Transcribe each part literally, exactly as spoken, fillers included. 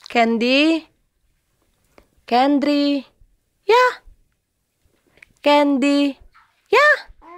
Candy? Candy? Yeah. Candy? Yeah.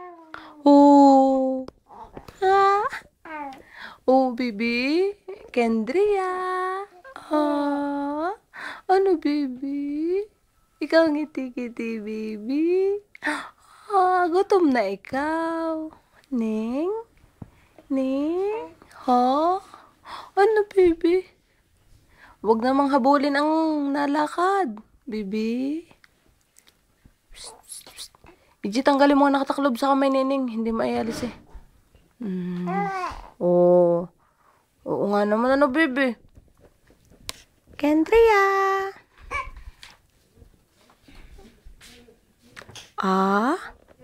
Oh. Ah. Oh, baby. Kendria. Ah. Ano, baby? Ikaw ngiti-ngiti, baby. Ah, gutom na ikaw. Ning? Ning? Ha? Ano, baby? Huwag namang habulin ang nalakad, baby. Psst, psst, psst. Iji, tanggalin mo ang nakataklob sa kamay, Nining. Hindi maialis eh. Hmm. Oo. Oo nga naman, ano, baby? Kendria. Ah?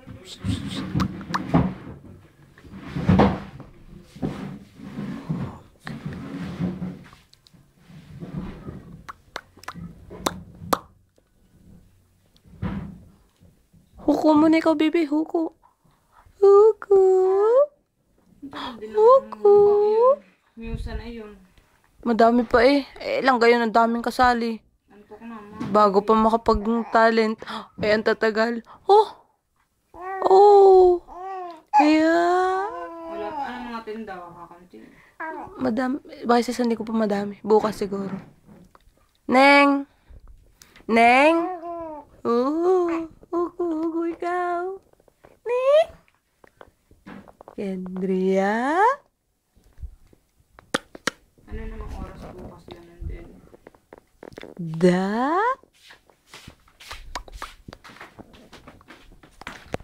Huko mo na ikaw, baby. Huko. Huko. Huko. Musa na yun. Madami pa eh. Eh, lang gayon ang daming kasali. Antok na, ma. Bago pa makapag-talent. Eh, ang tatagal. Oh! Oh! Kaya... Wala pa. Ano mga tinda? Kakanti. Madami. Bakit sa hindi ko pa madami. Bukas siguro. Neng! Neng! Oo! Hugo, Hugo, ikaw. Neng! Kendria? Ano namang oras bukas yan nandun? Da?